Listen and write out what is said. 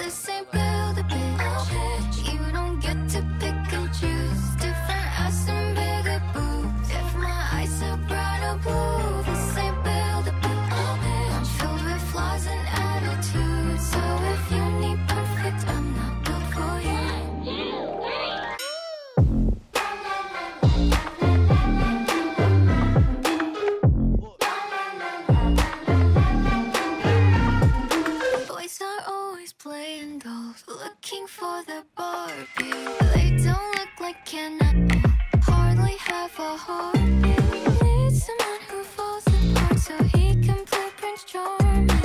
this ain't build a bitch. You don't get to pick and choose. Different ass and bigger boobs. If my eyes are bright or blue, this ain't build a bitch. I'm filled with flaws and attitudes. So if you need perfect, I'm not built for you. Boys are always playing dolls, looking for the Barbie. They don't look like Ken at all, hardly have a heartbeat. Need someone who falls apart so he can play Prince Charming.